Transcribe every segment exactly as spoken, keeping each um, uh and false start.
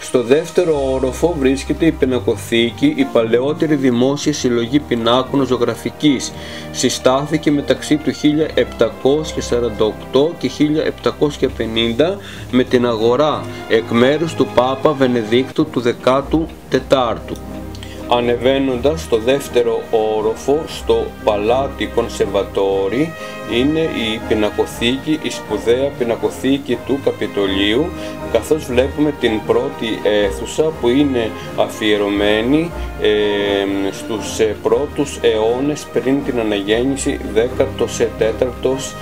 Στο δεύτερο όροφο βρίσκεται η πινακοθήκη, η παλαιότερη δημόσια συλλογή πινάκων ζωγραφικής. Συστάθηκε μεταξύ του χίλια επτακόσια σαράντα οκτώ και χίλια επτακόσια πενήντα με την αγορά εκ μέρους του Πάπα Βενεδίκτου του δέκατου τετάρτου. Ανεβαίνοντας στο δεύτερο όροφο, στο Παλάτι Κονσερβατόρι, είναι η πινακοθήκη, η σπουδαία πινακοθήκη του Καπιτολίου, καθώς βλέπουμε την πρώτη αίθουσα που είναι αφιερωμένη ε, στους ε, πρώτους αιώνες πριν την αναγέννηση, δέκατος τέταρτος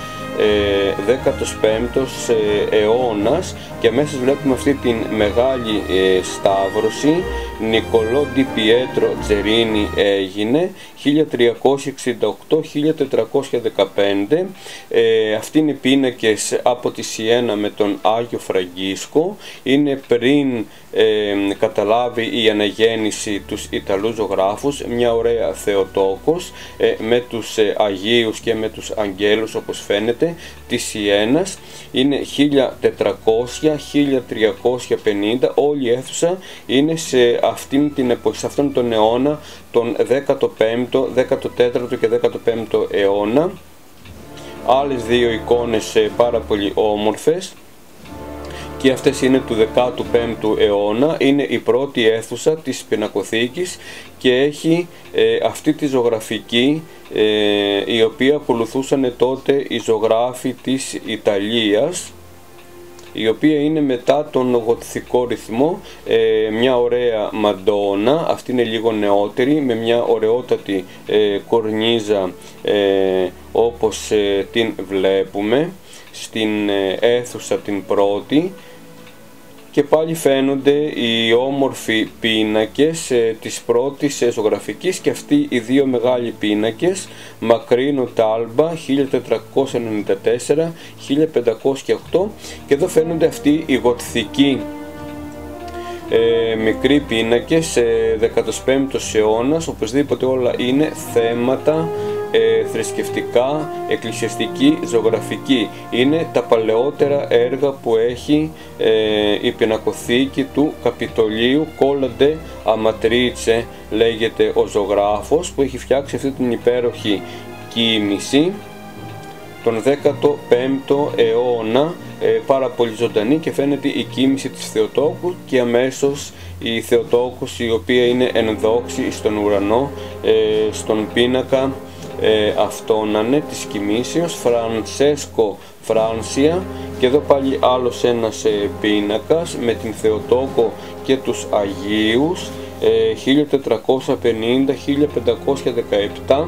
δέκατος πέμπτος αιώνας, και αμέσως βλέπουμε αυτή την μεγάλη ε, σταύρωση. Νικολό Ντι Πιέτρο Τζερίνι έγινε χίλια τριακόσια εξήντα οκτώ με χίλια τετρακόσια δεκαπέντε. ε, Αυτοί είναι πίνακες από τη Σιένα με τον Άγιο Φραγκίσκο. Είναι πριν ε, καταλάβει η αναγέννηση τους Ιταλούς ζωγράφους. Μια ωραία Θεοτόκος ε, με τους ε, Αγίους και με τους Αγγέλους, όπως φαίνεται, της Σιένας. Είναι χίλια τετρακόσια με χίλια τριακόσια πενήντα. Όλη η αίθουσα είναι σε αυτήν την εποχή, σε αυτόν τον αιώνα, τον δέκατο πέμπτο, δέκατο τέταρτο και δέκατο πέμπτο αιώνα. Άλλες δύο εικόνες πάρα πολύ όμορφες, και αυτές είναι του δέκατου πέμπτου αιώνα. Είναι η πρώτη αίθουσα της πινακοθήκης και έχει ε, αυτή τη ζωγραφική ε, η οποία ακολουθούσαν τότε οι ζωγράφοι της Ιταλίας, η οποία είναι μετά τον γοτθικό ρυθμό. ε, μια ωραία Μαντόνα, αυτή είναι λίγο νεότερη, με μια ωραιότατη ε, κορνίζα ε, όπως ε, την βλέπουμε στην ε, αίθουσα την πρώτη. Και πάλι φαίνονται οι όμορφοι πίνακες ε, της πρώτης ε, ζωγραφικής, και αυτοί οι δύο μεγάλοι πίνακες, Μακρίνο Τάλμπα χίλια τετρακόσια ενενήντα τέσσερα με χίλια πεντακόσια οκτώ, και εδώ φαίνονται αυτοί οι γοτθικοί ε, μικροί πίνακες, ε, δέκατος πέμπτος αιώνας. Οπωσδήποτε όλα είναι θέματα Ε, θρησκευτικά, εκκλησιαστική, ζωγραφική. Είναι τα παλαιότερα έργα που έχει ε, η πινακοθήκη του Καπιτολίου. Κόλαντε Αματρίτσε λέγεται ο ζωγράφος που έχει φτιάξει αυτή την υπέροχη κοίμηση τον δέκατο πέμπτο αιώνα, ε, πάρα πολύ ζωντανή, και φαίνεται η κοίμηση της Θεοτόκου, και αμέσως η Θεοτόκος, η οποία είναι ενδόξη στον ουρανό, ε, στον πίνακα Ε, αυτόνανε της κοιμήσεως, Φρανσέσκο Φράνσια. Και εδώ πάλι άλλος ένας ε, πίνακας με την Θεοτόκο και τους Αγίους, ε, χίλια τετρακόσια πενήντα με χίλια πεντακόσια δεκαεπτά.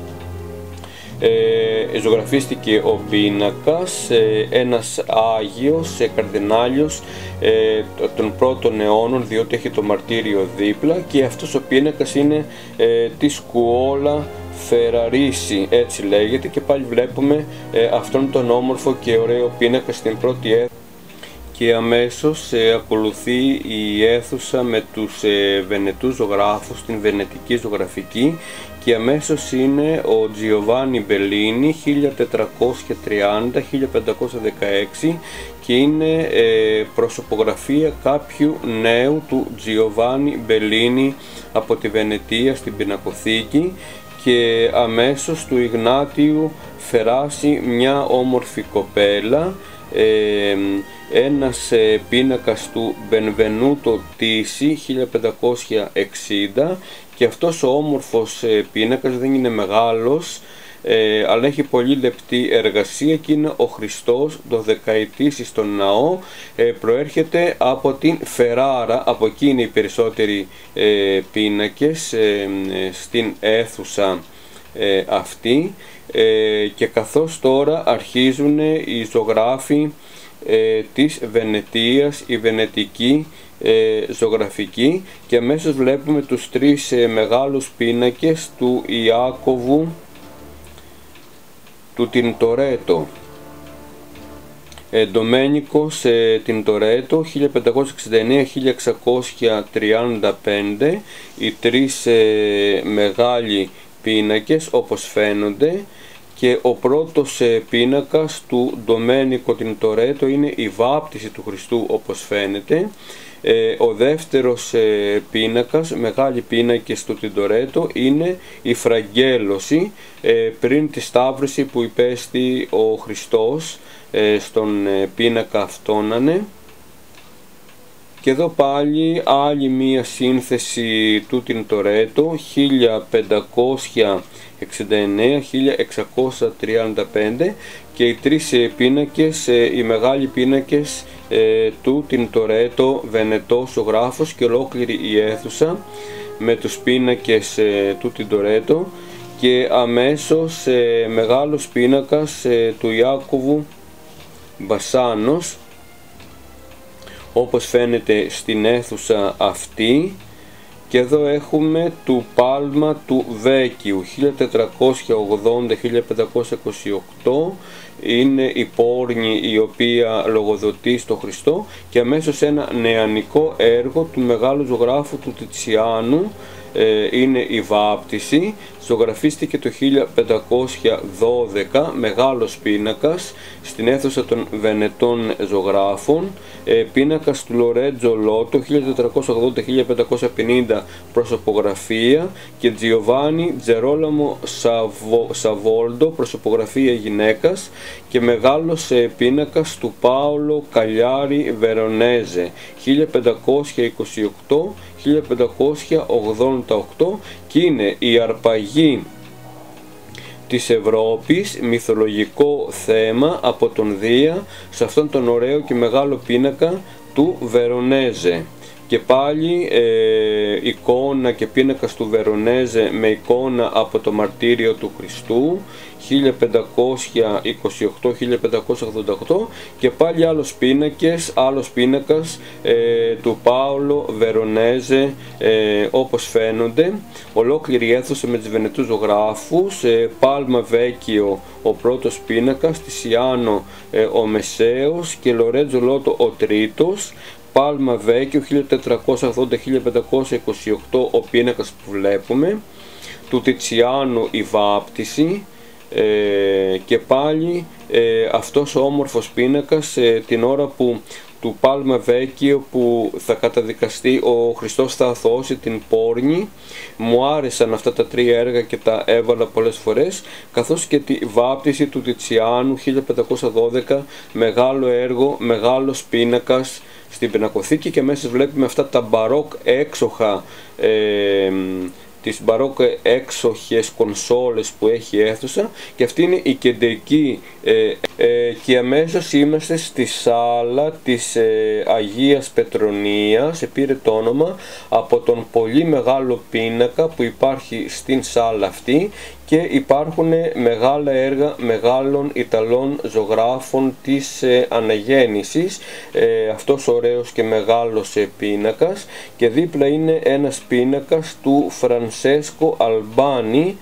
Ε, ζωγραφίστηκε ο πίνακας, ε, ένας Άγιος, ε, καρδινάλιος ε, των πρώτων αιώνων, διότι έχει το μαρτύριο δίπλα, και αυτός ο πίνακας είναι ε, της Σκουόλα Φεραρίση, έτσι λέγεται, και πάλι βλέπουμε ε, αυτόν τον όμορφο και ωραίο πίνακα στην πρώτη αίθουσα. Και αμέσως ε, ακολουθεί η αίθουσα με τους ε, Βενετούς ζωγράφους, την Βενετική ζωγραφική, και αμέσως είναι ο Τζιοβάνι Μπελίνι χίλια τετρακόσια τριάντα με χίλια πεντακόσια δεκαέξι, και είναι ε, προσωπογραφία κάποιου νέου του Τζιοβάνι Μπελίνι από τη Βενετία στην πινακοθήκη. Και αμέσως του Ιγνάτιου Φεράση μια όμορφη κοπέλα, ε, ένας ε, πίνακας του Μπενβενούτο Τίσι χίλια πεντακόσια εξήντα, και αυτός ο όμορφος ε, πίνακας δεν είναι μεγάλος, ε, αλλά έχει πολύ λεπτή εργασία, και είναι ο Χριστός δωδεκαετής στον ναό. ε, προέρχεται από την Φεράρα, από εκεί είναι οι περισσότεροι ε, πίνακες ε, ε, στην αίθουσα ε, αυτή, ε, και καθώς τώρα αρχίζουν οι ζωγράφοι ε, της Βενετίας, η Βενετική ε, ζωγραφική, και αμέσως βλέπουμε τους τρεις ε, μεγάλους πίνακες του Ιάκωβου του Τιντορέτο. ε, Ντομένικος ε, Τιντορέτο χίλια πεντακόσια εξήντα εννέα με χίλια εξακόσια τριάντα πέντε, οι τρεις ε, μεγάλοι πίνακες όπως φαίνονται, και ο πρώτος ε, πίνακας του Ντομένικο Τιντορέτο είναι η βάπτιση του Χριστού, όπως φαίνεται. Ε, ο δεύτερος ε, πίνακας, μεγάλοι πίνακες του Τιντορέτο, είναι η φραγγέλωση ε, πριν τη σταύρωση που υπέστη ο Χριστός ε, στον ε, πίνακα αυτόνανε. Και εδώ πάλι άλλη μία σύνθεση του Τιντορέτο, χίλια πεντακόσια εξήντα εννέα με χίλια εξακόσια τριάντα πέντε, και οι τρεις πίνακες, οι μεγάλοι πίνακες του Τιντορέτο, Βενετός ο γράφος και ολόκληρη η αίθουσα με τους πίνακες του Τιντορέτο, και αμέσως μεγάλος πίνακας του Ιάκωβου Μπασάνος, όπως φαίνεται στην αίθουσα αυτή. Και εδώ έχουμε του Πάλμα του Βέκιου, χίλια τετρακόσια ογδόντα με χίλια πεντακόσια είκοσι οκτώ, είναι η πόρνη η οποία λογοδοτεί στο Χριστό, και αμέσως ένα νεανικό έργο του μεγάλου ζωγράφου του Τιτσιάνου, είναι η βάπτιση. Ζωγραφίστηκε το χίλια πεντακόσια δώδεκα, μεγάλος πίνακας στην αίθουσα των Βενετών ζωγράφων, πίνακας του Λορέτζο Λότο, χίλια τετρακόσια ογδόντα με χίλια πεντακόσια πενήντα, προσωπογραφία, και Τζιοβάνι Τζερόλαμο Σαβο, Σαβόλντο, προσωπογραφία γυναίκας, και μεγάλος πίνακας του Πάολο Καλιάρη Βερονέζε, χίλια πεντακόσια είκοσι οκτώ με χίλια πεντακόσια ογδόντα οκτώ, και είναι η αρπαγή της Ευρώπης, μυθολογικό θέμα από τον Δία, σε αυτόν τον ωραίο και μεγάλο πίνακα του Βερονέζε. Και πάλι ε, εικόνα και πίνακας του Βερονέζε με εικόνα από το μαρτύριο του Χριστού, χίλια πεντακόσια είκοσι οκτώ με χίλια πεντακόσια ογδόντα οκτώ, και πάλι άλλος πίνακες, άλλος πίνακας ε, του Πάολο Βερονέζε, ε, όπως φαίνονται, ολόκληρη αίθουσα με τις Βενετούς ζωγράφους, ε, Πάλμα Βέκιο ο πρώτος πίνακας, Τισιάνο ε, ο Μεσαίος και Λορέτζο Λότο ο τρίτος, Πάλμα Βέκιο χίλια τετρακόσια ογδόντα με χίλια πεντακόσια είκοσι οκτώ ο πίνακας που βλέπουμε, του Τιτσιάνου η βάπτιση, ε, και πάλι ε, αυτός ο όμορφος πίνακας ε, την ώρα που του Πάλμα Βέκιο που θα καταδικαστεί, ο Χριστός θα αθωώσει την πόρνη. Μου άρεσαν αυτά τα τρία έργα και τα έβαλα πολλές φορές, καθώς και τη βάπτιση του Τιτσιάνου χίλια πεντακόσια δώδεκα, μεγάλο έργο, μεγάλος πίνακας στην πινακοθήκη, και μέσα βλέπουμε αυτά τα μπαρόκ έξοχα, ε, τις μπαρόκ έξοχες κονσόλες που έχει η αίθουσα, και αυτή είναι η κεντρική ε, ε, και αμέσως είμαστε στη σάλα της ε, Αγίας Πετρονίας. Πήρε το όνομα από τον πολύ μεγάλο πίνακα που υπάρχει στην σάλα αυτή, και υπάρχουν μεγάλα έργα μεγάλων Ιταλών ζωγράφων της ε, αναγέννησης, ε, αυτός ωραίος και μεγάλος ε, πίνακας, και δίπλα είναι ένας πίνακας του Φρανσέσκο Αλμπάνη,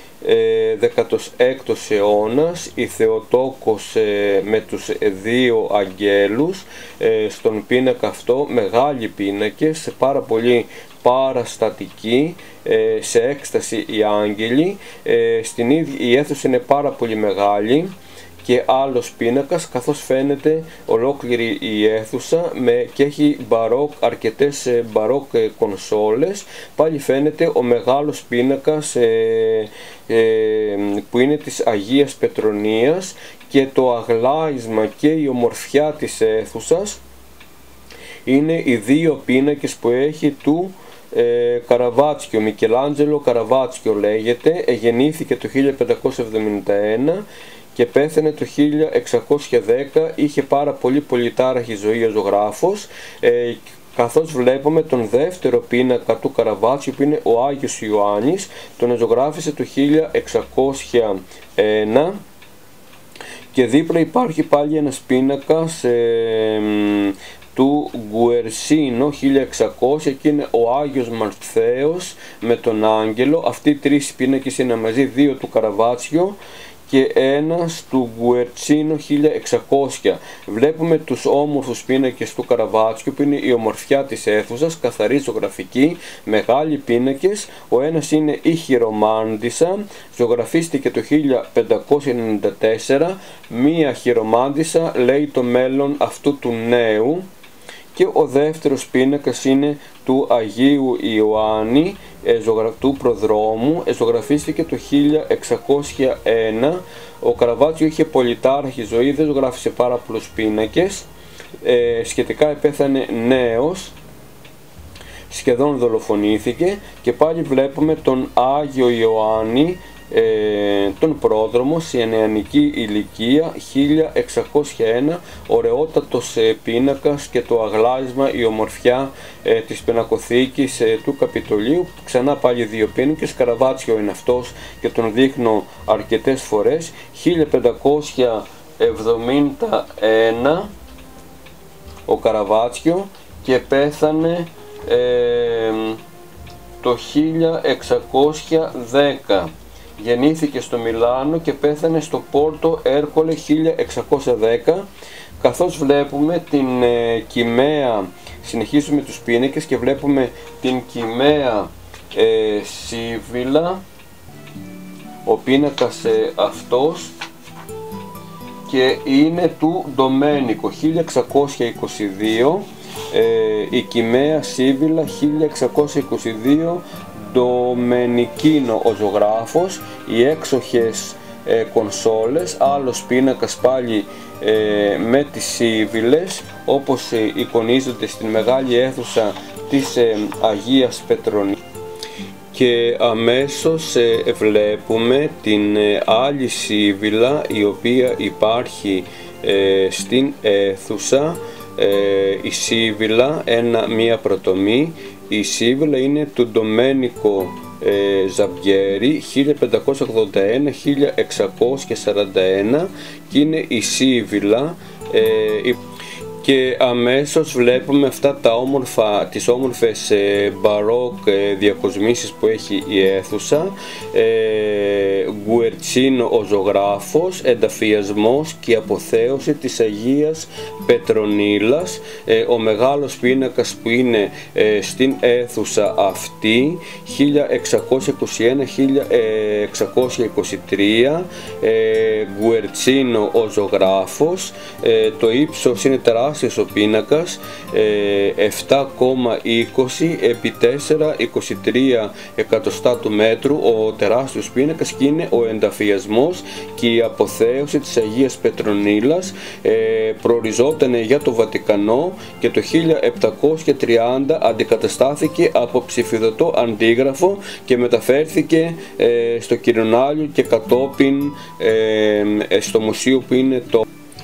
ε, δέκατος έκτος αιώνας, η Θεοτόκος ε, με τους δύο αγγέλους, ε, στον πίνακα αυτό, μεγάλοι πίνακες, πάρα πολύ παραστατικοί, σε έκσταση οι άγγελοι, στην ίδια η αίθουσα είναι πάρα πολύ μεγάλη, και άλλος πίνακας, καθώς φαίνεται ολόκληρη η αίθουσα με, και έχει μπαρόκ, αρκετές μπαρόκ κονσόλες. Πάλι φαίνεται ο μεγάλος πίνακας ε, ε, που είναι της Αγίας Πετρονίας, και το αγλάισμα και η ομορφιά της αίθουσας είναι οι δύο πίνακες που έχει του Ε, Καραβάτσιο, Μικελάντζελο Καραβάτσιο λέγεται, γεννήθηκε το χίλια πεντακόσια εβδομήντα ένα και πέθανε το χίλια εξακόσια δέκα, είχε πάρα πολύ πολυτάραχη ζωή ο ζωγράφος, ε, καθώς βλέπουμε τον δεύτερο πίνακα του Καραβάτσιο που είναι ο Άγιος Ιωάννης, τον ζωγράφησε το χίλια εξακόσια ένα, και δίπλα υπάρχει πάλι ένας πίνακας ε, του Γκουερσίνο χίλια εξακόσια, και είναι ο Άγιος Μαρθαίος με τον Άγγελο. Αυτοί οι τρεις πίνακες είναι μαζί, δύο του Καραβάτσιο, και ένας του Γκουερτσίνο χίλια εξακόσια. Βλέπουμε τους όμορφους πίνακες του Καραβάτσιο που είναι η ομορφιά της αίθουσας, καθαρή ζωγραφική, μεγάλοι πίνακες. Ο ένας είναι η Χειρομάντισσα, ζωγραφίστηκε το χίλια πεντακόσια ενενήντα τέσσερα, μία χειρομάντισσα λέει το μέλλον αυτού του νέου. Και ο δεύτερος πίνακας είναι του Αγίου Ιωάννη, του προδρόμου, ζωγραφίστηκε το χίλια εξακόσια ένα. Ο Καραβάτσιο είχε πολυτάρχη ζωή, δεν ζωγράφισε πάρα πολλούς πίνακες, ε, σχετικά επέθανε νέος, σχεδόν δολοφονήθηκε. Και πάλι βλέπουμε τον Άγιο Ιωάννη, Ε, τον πρόδρομο σε νεανική ηλικία χίλια εξακόσια ένα, ωραιότατος ε, πίνακας και το αγλάρισμα, η ομορφιά ε, της πινακοθήκης ε, του Καπιτολίου. Ξανά πάλι δύο πίνακες, Καραβάτσιο είναι αυτός και τον δείχνω αρκετές φορές. χίλια πεντακόσια εβδομήντα ένα ο Καραβάτσιο και πέθανε ε, το χίλια εξακόσια δέκα. Γεννήθηκε στο Μιλάνο και πέθανε στο Πόρτο Έρκολε χίλια εξακόσια δέκα. Καθώς βλέπουμε την ε, κοιμαία, συνεχίζουμε τους πίνακες και βλέπουμε την κοιμαία ε, Σίβυλα, ο πίνακας ε, αυτός, και είναι του Ντομένικο χίλια εξακόσια είκοσι δύο, ε, η κοιμαία Σίβυλα χίλια εξακόσια είκοσι δύο, Ντομενικίνο ο ζωγράφος, οι έξοχες ε, κονσόλες, άλλος πίνακας πάλι ε, με τις Σίβυλες όπως ε, εικονίζονται στην μεγάλη αίθουσα της ε, Αγίας Πετρονίας. Και αμέσως ε, βλέπουμε την ε, άλλη Σίβυλα η οποία υπάρχει ε, στην αίθουσα, ε, η Σίβυλα, ένα, μία πρωτομή. Η Σίβυλα είναι του Ντομένικο ε, Ζαμπιέρι χίλια πεντακόσια ογδόντα ένα με χίλια εξακόσια σαράντα ένα και είναι η Σίβυλα. Ε, και αμέσως βλέπουμε αυτά τα όμορφα, τις όμορφες ε, μπαρόκ ε, διακοσμήσεις που έχει η αίθουσα. ε, Γκουερτσίνο ο ζωγράφος, ενταφιασμός και αποθέωση της Αγίας Πετρονίλας, ε, ο μεγάλος πίνακας που είναι ε, στην αίθουσα αυτή χίλια εξακόσια είκοσι ένα με χίλια εξακόσια είκοσι τρία. ε, Γκουερτσίνο ο ζωγράφος, ε, το ύψος είναι τεράστιο ο πίνακας, ε, επτά κόμμα είκοσι επί τέσσερα κόμμα είκοσι τρία εκατοστά του μέτρου, ο τεράστιος πίνακας, και είναι ο ενταφιασμός και η αποθέωση της Αγίας Πετρονίλας. ε, προοριζόταν για το Βατικανό και το χίλια επτακόσια τριάντα αντικαταστάθηκε από ψηφιδωτό αντίγραφο και μεταφέρθηκε ε, στο Κυρινάλιο και κατόπιν ε, στο μουσείο που είναι το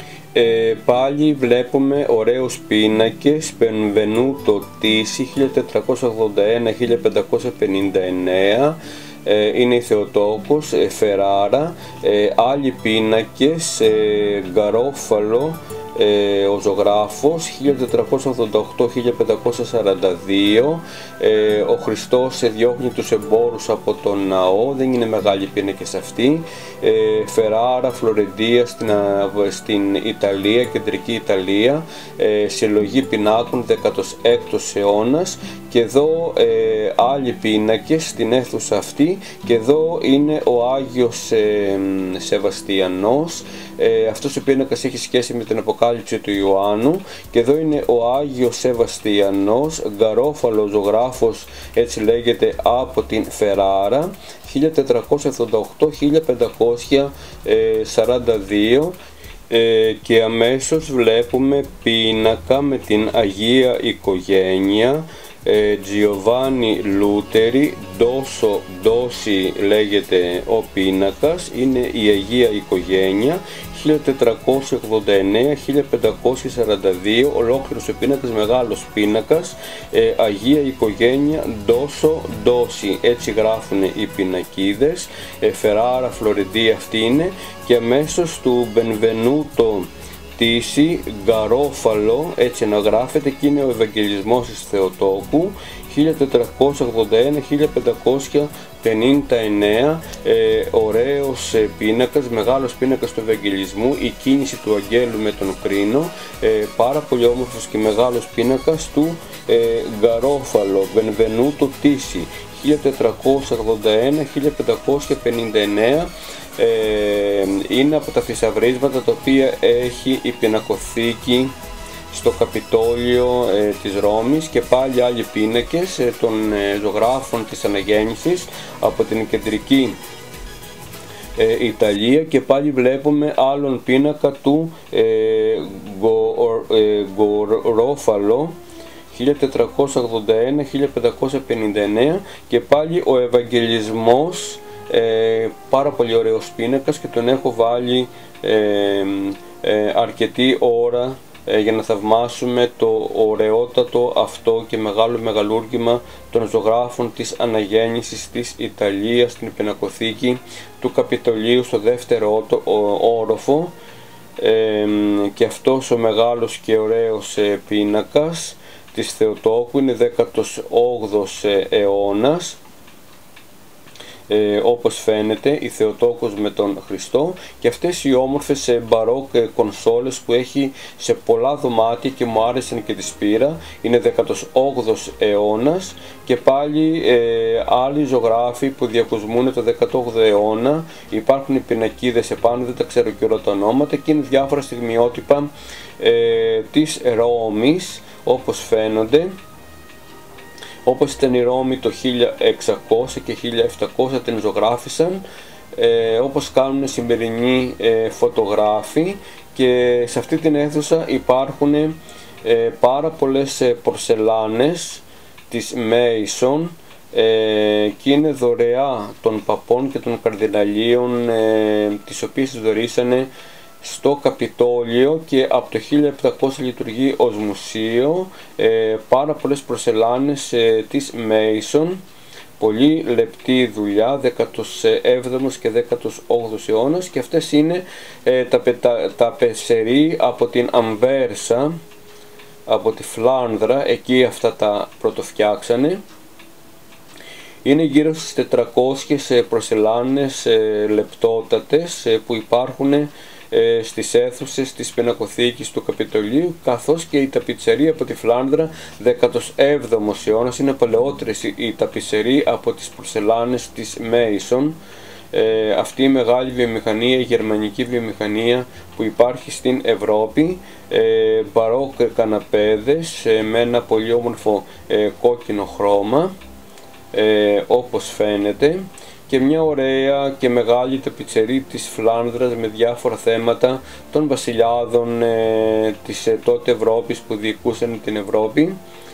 Ε, πάλι βλέπουμε ωραίους πίνακες, Μπενβενούτο Τίσι χίλια τετρακόσια ογδόντα ένα με χίλια πεντακόσια πενήντα εννέα, ε, είναι η Θεοτόκος, ε, Φεράρα, ε, άλλοι πίνακες, ε, Γκαρόφαλο, ε, ο ζωγράφος χίλια τετρακόσια ογδόντα οκτώ με χίλια πεντακόσια σαράντα δύο, ε, ο Χριστός διώχνει τους εμπόρους από τον ναό, δεν είναι μεγάλη πίνακες αυτή. ε, Φεράρα, Φλωρεντία στην, στην Ιταλία, κεντρική Ιταλία, ε, συλλογή πινάκων δέκατος έκτος αιώνας, και εδώ ε, άλλοι πίνακες στην αίθουσα αυτή, και εδώ είναι ο Άγιος ε, Σεβαστιανός. Ε, αυτός ο πίνακας έχει σχέση με την Αποκάλυψη του Ιωάννου, και εδώ είναι ο Άγιος Σεβαστιανός, Γκαρόφαλο ζωγράφος, έτσι λέγεται, από την Φεράρα χίλια τετρακόσια ογδόντα οκτώ με χίλια πεντακόσια σαράντα δύο. Ε, και αμέσως βλέπουμε πίνακα με την Αγία Οικογένεια, ε, Τζιοβάνι Λούτερι, Ντόσο Ντόση λέγεται ο πίνακας, είναι η Αγία Οικογένεια χίλια τετρακόσια ογδόντα εννέα με χίλια πεντακόσια σαράντα δύο, ολόκληρος ο πίνακας, μεγάλος πίνακας, ε, Αγία Οικογένεια Ντόσο Ντόση, έτσι γράφουν οι πινακίδες. ε, Φεράρα, Φλωρεντία αυτή είναι, και αμέσως του Μπενβενούτο Τύση Γκαρόφαλο, έτσι αναγράφεται, και είναι ο Ευαγγελισμός της Θεοτόκου, χίλια τετρακόσια ογδόντα ένα με χίλια πεντακόσια πενήντα εννέα. ε, ωραίος ε, πίνακας, μεγάλος πίνακας του Ευαγγελισμού, η κίνηση του Αγγέλου με τον κρίνο, ε, πάρα πολύ όμορφος και μεγάλος πίνακας του ε, Γκαρόφαλο, Μπενβενούτο Τύση, χίλια τετρακόσια ογδόντα ένα με χίλια πεντακόσια πενήντα εννέα. Ε, είναι από τα θησαυρίσματα τα οποία έχει η πινακοθήκη στο Καπιτόλιο ε, της Ρώμης, και πάλι άλλοι πίνακες ε, των ε, ζωγράφων της Αναγέννησης από την κεντρική ε, Ιταλία, και πάλι βλέπουμε άλλον πίνακα του ε, Γκαρόφαλο, χίλια τετρακόσια ογδόντα ένα με χίλια πεντακόσια πενήντα εννέα, και πάλι ο Ευαγγελισμός, ε, πάρα πολύ ωραίος πίνακας, και τον έχω βάλει ε, ε, αρκετή ώρα ε, για να θαυμάσουμε το ωραιότατο αυτό και μεγάλο μεγαλούργημα των ζωγράφων της Αναγέννησης της Ιταλίας στην πινακοθήκη του Καπιτολίου στο δεύτερο όροφο. Ε, και αυτός ο μεγάλος και ωραίος ε, πίνακας της Θεοτόκου είναι δέκατος όγδοος αιώνας. Ε, όπως φαίνεται η Θεοτόκος με τον Χριστό, και αυτές οι όμορφες μπαρόκ κονσόλες που έχει σε πολλά δωμάτια και μου άρεσαν και τις πήρα, είναι δέκατος όγδοος αιώνας, και πάλι ε, άλλοι ζωγράφοι που διακοσμούν το δέκατο όγδοο αιώνα, υπάρχουν οι πινακίδες επάνω, δεν τα ξέρω και όλα τα ονόματα, και είναι διάφορα στιγμιότυπα ε, της Ρώμης όπως φαίνονται. Όπως ήταν η Ρώμη το χίλια εξακόσια και χίλια επτακόσια την ζωγράφησαν, ε, όπως κάνουν σημερινοί ε, φωτογράφοι, και σε αυτή την αίθουσα υπάρχουν ε, πάρα πολλές ε, πορσελάνες της Μέισον, ε, και είναι δωρεά των παπών και των καρδιναλίων, ε, τις οποίες τις δωρήσανε στο Καπιτόλιο, και από το χίλια επτακόσια λειτουργεί ως μουσείο. ε, πάρα πολλές πορσελάνες ε, της Μέισον, πολύ λεπτή δουλειά, δέκατος έβδομος και δέκατος όγδοος αιώνας, και αυτές είναι ε, τα, τα, τα πεσερί από την Αμβέρσα, από τη Φλάνδρα, εκεί αυτά τα πρωτοφτιάξανε. Είναι γύρω στις τετρακόσιες πορσελάνες ε, λεπτότατες ε, που υπάρχουν στις αίθουσες της πινακοθήκης του Καπιτολίου, καθώς και η ταπιτσερή από τη Φλάνδρα, δέκατος έβδομος αιώνας, είναι παλαιότερες οι ταπιτσεροί από τις πορσελάνες της Μέισον. Ε, αυτή η μεγάλη βιομηχανία, η γερμανική βιομηχανία που υπάρχει στην Ευρώπη, ε, μπαρόκ καναπέδες ε, με ένα πολύ όμορφο ε, κόκκινο χρώμα, ε, όπως φαίνεται, και μια ωραία και μεγάλη ταπιτσερή της Φλάνδρας με διάφορα θέματα των βασιλιάδων ε, της ε, τότε Ευρώπης που διοικούσαν την Ευρώπη,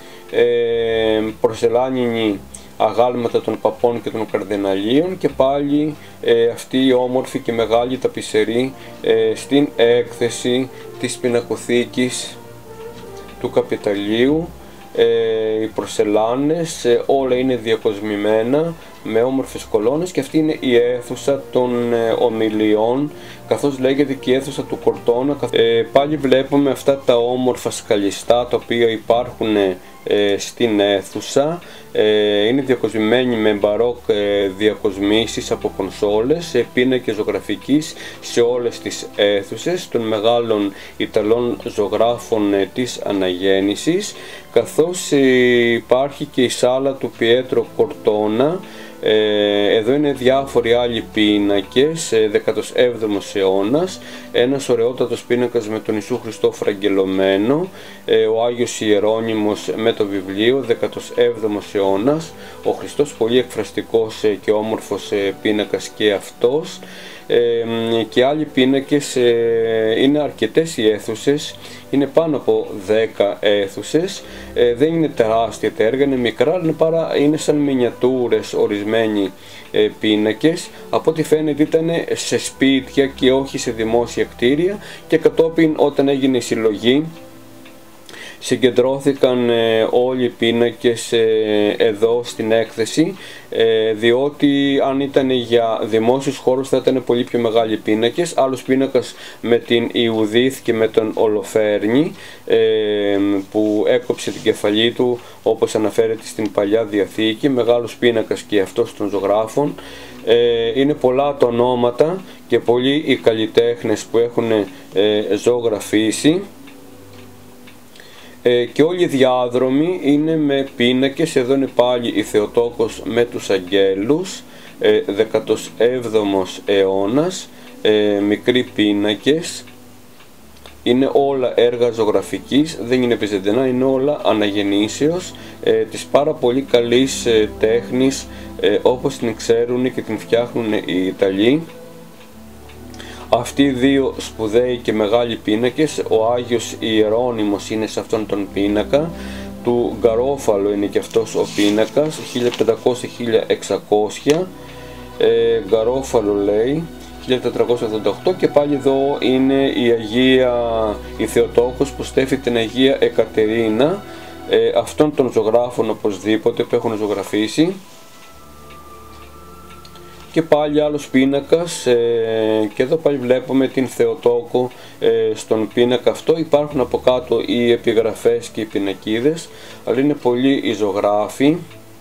ε, πορσελάνινοι αγάλματα των παπών και των καρδιναλίων, και πάλι ε, αυτή η όμορφη και μεγάλη ταπιτσερή ε, στην έκθεση της πινακοθήκης του Καπιτολίου. Ε, οι πορσελάνες ε, όλα είναι διακοσμημένα με όμορφες κολόνες, και αυτή είναι η αίθουσα των ε, ομιλιών, καθώς λέγεται και η αίθουσα του Κορτώνα. Ε, πάλι βλέπουμε αυτά τα όμορφα σκαλιστά τα οποία υπάρχουν ε, στην αίθουσα. Ε, είναι διακοσμημένοι με μπαρόκ ε, διακοσμήσεις από κονσόλες, ε, πίνακες ζωγραφικής σε όλες τις αίθουσες των μεγάλων Ιταλών ζωγράφων ε, της Αναγέννησης, καθώς ε, υπάρχει και η σάλα του Πιέτρο Κορτώνα. Ε, εδώ είναι διάφοροι άλλοι πίνακες, ε, δέκατος έβδομος αιώνας, ένας ωραιότατος πίνακας με τον Ιησού Χριστό φραγγελωμένο, ε, ο Άγιος Ιερώνυμος με το βιβλίο, δέκατος έβδομος αιώνας, ο Χριστός πολύ εκφραστικός ε, και όμορφος ε, πίνακας και αυτός. Ε, και άλλοι πίνακες, ε, είναι αρκετές οι αίθουσες, είναι πάνω από δέκα αίθουσες, ε, δεν είναι τεράστια τα έργα, είναι μικρά, είναι, παρά, είναι σαν μινιατούρες ορισμένοι ε, πίνακες. Από ό,τι φαίνεται ήταν σε σπίτια και όχι σε δημόσια κτίρια, και κατόπιν όταν έγινε η συλλογή συγκεντρώθηκαν ε, όλοι οι πίνακες ε, εδώ στην έκθεση, ε, διότι αν ήταν για δημόσιους χώρους θα ήταν πολύ πιο μεγάλοι πίνακες. Άλλος πίνακας με την Ιουδίθ και με τον Ολοφέρνη, ε, που έκοψε την κεφαλή του όπως αναφέρεται στην Παλιά Διαθήκη, μεγάλος πίνακας και αυτός των ζωγράφων. Ε, είναι πολλά τα ονόματα και πολλοί οι καλλιτέχνες που έχουν ε, ζωγραφίσει. Ε, και όλοι οι διάδρομοι είναι με πίνακες. Εδώ είναι πάλι η Θεοτόκος με τους αγγέλους, ε, δεκαεπτός αιώνας, ε, μικροί πίνακες. Είναι όλα έργα ζωγραφικής, δεν είναι βυζαντινά, είναι όλα αναγεννήσεως, ε, της πάρα πολύ καλής ε, τέχνης, ε, όπως την ξέρουν και την φτιάχνουν οι Ιταλοί. Αυτοί οι δύο σπουδαίοι και μεγάλοι πίνακες, ο Άγιος Ιερώνυμος είναι σε αυτόν τον πίνακα, του Γκαρόφαλο είναι και αυτός ο πίνακας, χίλια πεντακόσια με χίλια εξακόσια, ε, Γκαρόφαλο λέει, χίλια τετρακόσια ογδόντα οκτώ, και πάλι εδώ είναι η Αγία, η Θεοτόκος που στέφει την Αγία Εκατερίνα, ε, αυτών των ζωγράφων οπωσδήποτε που έχουν ζωγραφίσει. Και πάλι άλλος πίνακας, ε, και εδώ πάλι βλέπουμε την Θεοτόκο ε, στον πίνακα αυτό. Υπάρχουν από κάτω οι επιγραφές και οι πινακίδες, αλλά είναι πολλοί οι ζωγράφοι.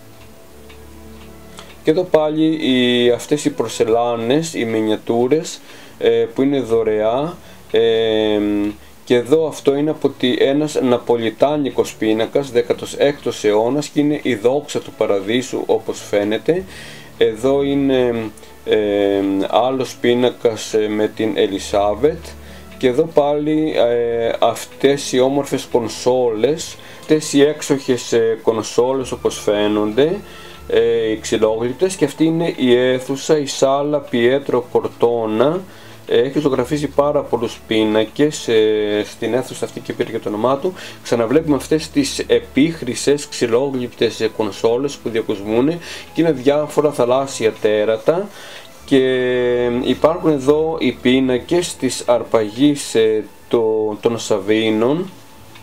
Και εδώ πάλι οι, αυτές οι προσελάνες, οι μινιατούρες ε, που είναι δωρεά, ε, και εδώ αυτό είναι από τη, ένας ναπολιτάνικος πίνακας, δέκατος έκτος αιώνας, και είναι η δόξα του Παραδείσου όπως φαίνεται. Εδώ είναι ε, άλλος πίνακας ε, με την Ελισάβετ, και εδώ πάλι ε, αυτές οι όμορφες κονσόλες, αυτές οι έξοχες ε, κονσόλες όπως φαίνονται, ε, οι ξυλόγλυπτες, και αυτή είναι η αίθουσα, η Σάλα Πιέτρο Κορτόνα. Έχει ζωγραφίσει πάρα πολλούς πίνακες ε, στην αίθουσα αυτή και πήρε και το όνομά του. Ξαναβλέπουμε αυτές τις επίχρησες ξυλόγλυπτες κονσόλες που διακοσμούν, και είναι διάφορα θαλάσσια τέρατα. Και υπάρχουν εδώ οι πίνακες της αρπαγής ε, το, των Σαβίνων,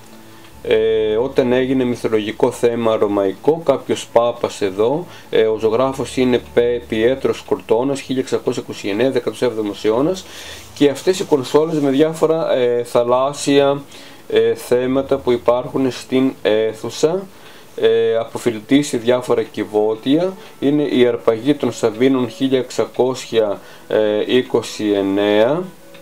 Ε, όταν έγινε μυθολογικό θέμα ρωμαϊκό, κάποιος πάπας εδώ, ε, ο ζωγράφος είναι Πιέτρος Κορτώνας, χίλια εξακόσια είκοσι εννέα, δέκατος έβδομος αιώνας, και αυτές οι κονσόλες με διάφορα ε, θαλάσσια ε, θέματα που υπάρχουν στην αίθουσα, ε, αποφυλτήσει διάφορα κυβότια. Είναι η αρπαγή των Σαβίνων χίλια εξακόσια είκοσι εννέα.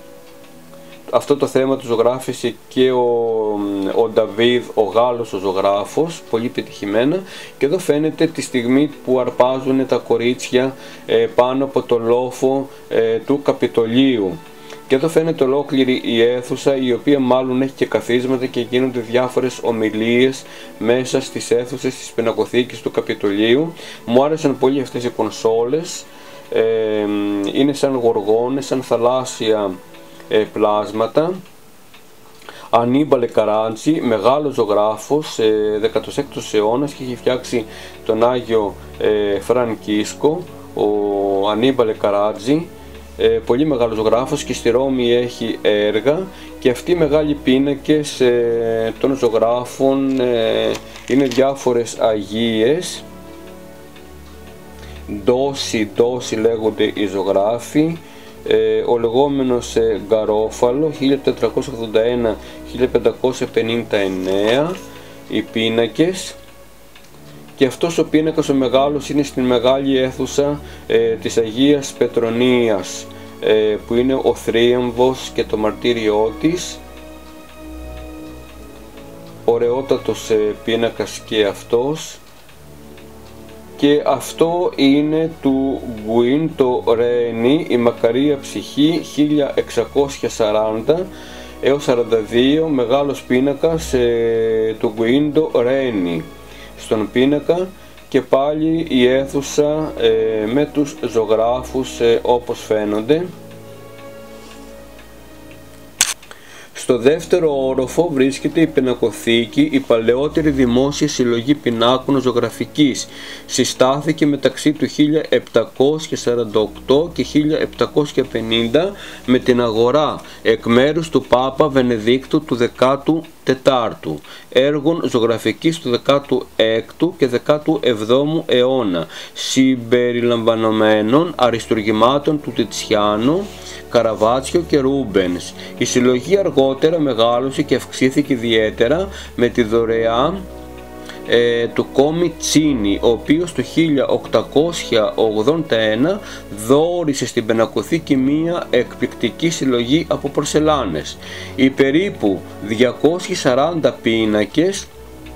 Αυτό το θέμα του ζωγράφησε και ο, ο Νταβίδ, ο Γάλλος ο ζωγράφος, πολύ πετυχημένα. Και εδώ φαίνεται τη στιγμή που αρπάζουν τα κορίτσια ε, πάνω από το λόφο ε, του Καπιτολίου. Και εδώ φαίνεται ολόκληρη η αίθουσα, η οποία μάλλον έχει και καθίσματα, και γίνονται διάφορες ομιλίες μέσα στις αίθουσες της πινακοθήκης του Καπιτολίου. Μου άρεσαν πολύ αυτές οι κονσόλες, ε, είναι σαν γοργόνες, σαν θαλάσσια ε, πλάσματα. Ανίμπαλε Καράτζη, μεγάλος ζωγράφος, ε, δέκατος έκτος αιώνας, και έχει φτιάξει τον Άγιο ε, Φρανκίσκο, ο Ανίμπαλε Καράτζη. Ε, πολύ μεγάλος ζωγράφος, και στη Ρώμη έχει έργα, και αυτοί οι μεγάλοι πίνακες ε, των ζωγράφων ε, είναι διάφορες αγίες. Ντόση, ντόση λέγονται οι ζωγράφοι. Ε, ο λεγόμενος ε, Γκαρόφαλο, χίλια τετρακόσια ογδόντα ένα με χίλια πεντακόσια πενήντα εννέα οι πίνακες. Και αυτός ο πίνακας ο μεγάλος είναι στην μεγάλη αίθουσα ε, της Αγίας Πετρονίας, ε, που είναι ο θρίαμβος και το μαρτύριό της. Ωραιότατος ε, πίνακας και αυτός. Και αυτό είναι του Γκουίντο Ρένι, η Μακαρία Ψυχή, χίλια εξακόσια σαράντα έως σαράντα δύο, μεγάλος πίνακας ε, του Γκουίντο Ρένι. Στον πίνακα και πάλι η αίθουσα ε, με τους ζωγράφους ε, όπως φαίνονται. Στο δεύτερο όροφο βρίσκεται η πινακοθήκη, η παλαιότερη δημόσια συλλογή πινάκων ζωγραφικής. Συστάθηκε μεταξύ του χίλια επτακόσια σαράντα οκτώ και χίλια επτακόσια πενήντα με την αγορά εκ μέρους του Πάπα Βενεδίκτου του δέκατου τετάρτου, έργων ζωγραφικής του δεκάτου έκτου και δεκάτου εβδόμου αιώνα, συμπεριλαμβανομένων αριστουργημάτων του Τιτσιάνο, Καραβάτσιο και Ρούμπενς. Η συλλογή αργότερα μεγάλωσε και αυξήθηκε ιδιαίτερα με τη δωρεά ε, του Κόμι Τσίνι, ο οποίος το χίλια οκτακόσια ογδόντα ένα δώρισε στην Πινακοθήκη μία εκπληκτική συλλογή από πορσελάνες. Οι περίπου διακόσιοι σαράντα πίνακες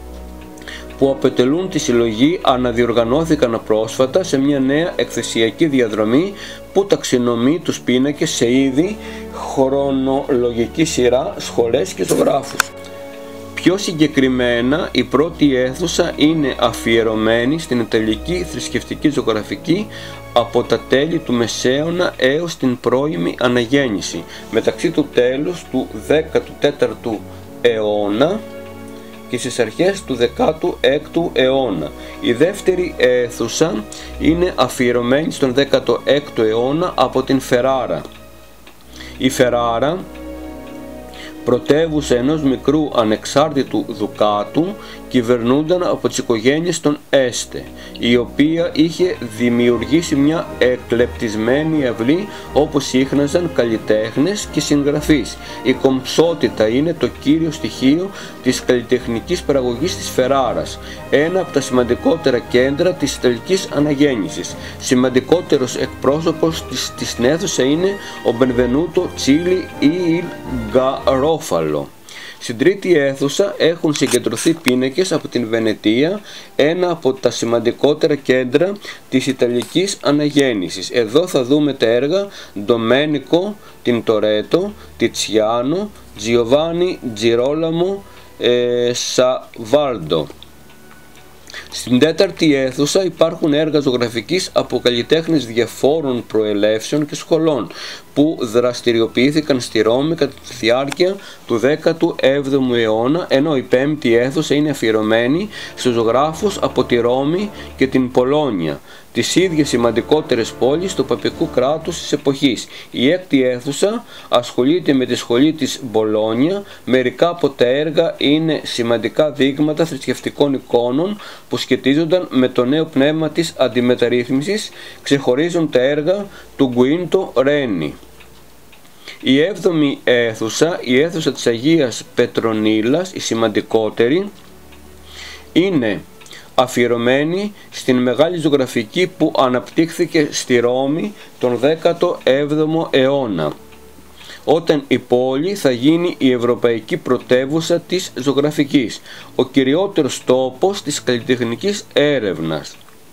που αποτελούν τη συλλογή αναδιοργανώθηκαν πρόσφατα σε μια νέα εκθεσιακή διαδρομή που ταξινομεί τους πίνακες σε είδη, χρονολογική σειρά, σχολές και ζωγράφους. Πιο συγκεκριμένα, η πρώτη αίθουσα είναι αφιερωμένη στην ιταλική θρησκευτική ζωγραφική από τα τέλη του Μεσαίωνα έως την πρώιμη Αναγέννηση, μεταξύ του τέλους του δέκατου τέταρτου αιώνα και στις αρχές του δεκάτου έκτου αιώνα. Η δεύτερη αίθουσα είναι αφιερωμένη στον δέκατο έκτο αιώνα από την Φεράρα. Η Φεράρα, πρωτεύουσα ενός μικρού ανεξάρτητου δουκάτου, κυβερνούνταν από τις οικογένειες των Έστε, η οποία είχε δημιουργήσει μια εκλεπτισμένη αυλή όπου σύχναζαν καλλιτέχνες και συγγραφείς. Η κομψότητα είναι το κύριο στοιχείο της καλλιτεχνικής παραγωγής της Φεράρας, ένα από τα σημαντικότερα κέντρα της Ιταλικής Αναγέννησης. Σημαντικότερος εκπρόσωπος της, της αίθουσα είναι ο Μπενβενούτο Τσίλι ή η Γκαρόφαλο. Στην τρίτη αίθουσα έχουν συγκεντρωθεί πίνακες από την Βενετία, ένα από τα σημαντικότερα κέντρα της Ιταλικής Αναγέννησης. Εδώ θα δούμε τα έργα Ντομένικο Τιντορέτο, Τιτσιάνο, Τζιοβάνι Τζιρόλαμο, ε, Σαβάρντο. Στην τέταρτη αίθουσα υπάρχουν έργα ζωγραφικής από καλλιτέχνες διαφόρων προελεύσεων και σχολών που δραστηριοποιήθηκαν στη Ρώμη κατά τη διάρκεια του δέκατου έβδομου αιώνα, ενώ η πέμπτη αίθουσα είναι αφιερωμένη στους ζωγράφους από τη Ρώμη και την Πολόνια, τις ίδιες σημαντικότερες πόλεις του παπικού κράτους της εποχής. Η έκτη αίθουσα ασχολείται με τη σχολή της Μπολόνια. Μερικά από τα έργα είναι σημαντικά δείγματα θρησκευτικών εικόνων που σχετίζονταν με το νέο πνεύμα της αντιμεταρρύθμισης. Ξεχωρίζουν τα έργα του Γκουίντο Ρένι. Η έβδομη αίθουσα, η αίθουσα της Αγίας Πετρονίλας, η σημαντικότερη, είναι αφιερωμένη στην μεγάλη ζωγραφική που αναπτύχθηκε στη Ρώμη τον δέκατο έβδομο αιώνα, όταν η πόλη θα γίνει η ευρωπαϊκή πρωτεύουσα της ζωγραφικής, ο κυριότερος τόπος της καλλιτεχνικής έρευνας.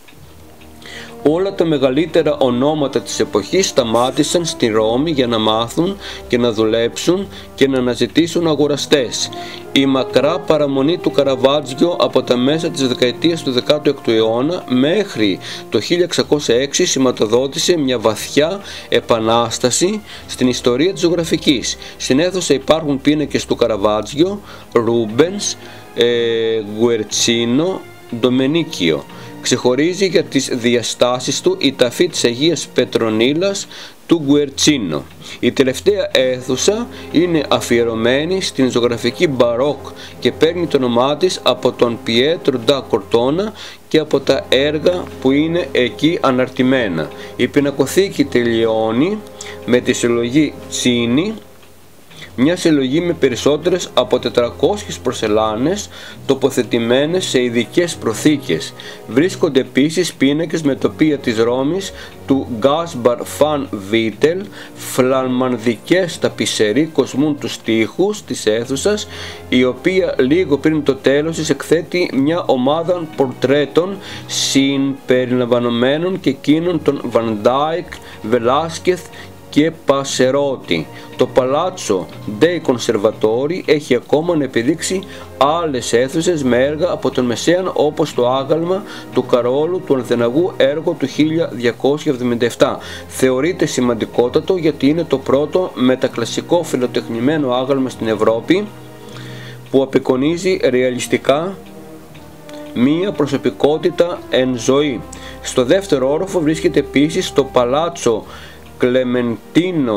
Όλα τα μεγαλύτερα ονόματα της εποχής σταμάτησαν στη Ρώμη για να μάθουν και να δουλέψουν και να αναζητήσουν αγοραστές. Η μακρά παραμονή του Καραβάτζιο από τα μέσα της δεκαετίας του δέκατου έκτου αιώνα μέχρι το χίλια εξακόσια έξι σηματοδότησε μια βαθιά επανάσταση στην ιστορία της ζωγραφικής. Στην αίθουσα υπάρχουν πίνακες του Καραβάτζιο, Ρούμπενς, ε, Γκουερτσίνο, Ντομενίκιο. Ξεχωρίζει για τις διαστάσεις του η ταφή της Αγίας Πετρονίλας του Γκουερτσίνο. Η τελευταία αίθουσα είναι αφιερωμένη στην ζωγραφική μπαρόκ και παίρνει το όνομά της από τον Πιέτρο ντα Κορτόνα και από τα έργα που είναι εκεί αναρτημένα. Η πινακοθήκη τελειώνει με τη συλλογή Τσίνι, μια συλλογή με περισσότερες από τετρακόσιες πορσελάνες τοποθετημένες σε ειδικές προθήκες. Βρίσκονται επίσης πίνακες με τοπία της Ρώμης του Γκάσμπαρ Φαν Βίτελ, φλαμανδικές ταπισσερί κοσμούν τους τοίχους της αίθουσας, η οποία λίγο πριν το τέλος της εκθέτει μια ομάδα πορτρέτων συμπεριλαμβανομένων και εκείνων των Βαν Ντάικ, Βελάσκεθ και Πασερότη. Το Παλάτσο Ντέι Κονσερβατόρι έχει ακόμα να επιδείξει άλλες αίθουσες με έργα από τον Μεσαίωνα, όπως το άγαλμα του Καρόλου του Ανθεναγού, έργο του χίλια διακόσια εβδομήντα επτά. Θεωρείται σημαντικότατο γιατί είναι το πρώτο μετακλασικό φιλοτεχνημένο άγαλμα στην Ευρώπη που απεικονίζει ρεαλιστικά μία προσωπικότητα εν ζωή. Στο δεύτερο όροφο βρίσκεται επίσης το Παλάτσο Κλεμεντίνο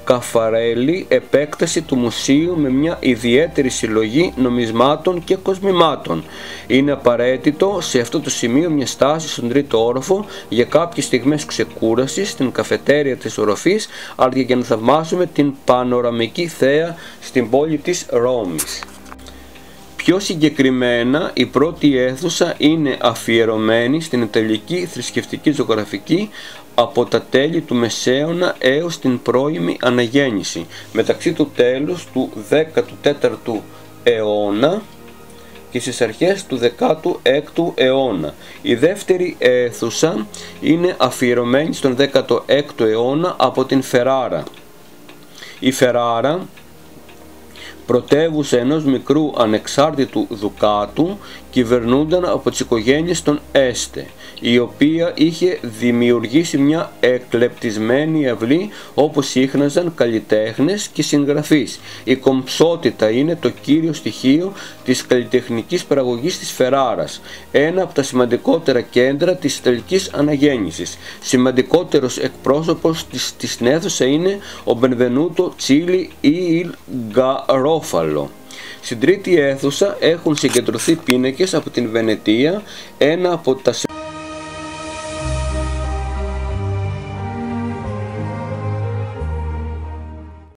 Καφαρέλη, επέκταση του μουσείου με μια ιδιαίτερη συλλογή νομισμάτων και κοσμημάτων. Είναι απαραίτητο σε αυτό το σημείο μια στάση στον τρίτο όροφο για κάποιες στιγμές ξεκούρασης στην καφετέρια της οροφής, αλλά και για να θαυμάσουμε την πανοραμική θέα στην πόλη της Ρώμης. Πιο συγκεκριμένα, η πρώτη αίθουσα είναι αφιερωμένη στην Ιταλική θρησκευτική ζωγραφική από τα τέλη του Μεσαίωνα έως την πρώιμη Αναγέννηση, μεταξύ του τέλους του δέκατου τέταρτου αιώνα και στις αρχές του δεκάτου έκτου αιώνα. Η δεύτερη αίθουσα είναι αφιερωμένη στον δέκατο έκτο αιώνα από την Φεράρα. Η Φεράρα, πρωτεύουσα ενός μικρού ανεξάρτητου δουκάτου, κυβερνούνταν από τις οικογένειες των Έστε, η οποία είχε δημιουργήσει μια εκλεπτισμένη αυλή όπου σύχναζαν καλλιτέχνες και συγγραφείς. Η κομψότητα είναι το κύριο στοιχείο της καλλιτεχνικής παραγωγής της Φεράρας, ένα από τα σημαντικότερα κέντρα της Ιταλικής Αναγέννησης. Σημαντικότερος εκπρόσωπος της, της αίθουσα είναι ο Μπενβενούτο Τσίλι ή Ιλ Γκαρόφαλο. Στην τρίτη αίθουσα έχουν συγκεντρωθεί πίνακες από την Βενετία, ένα από τα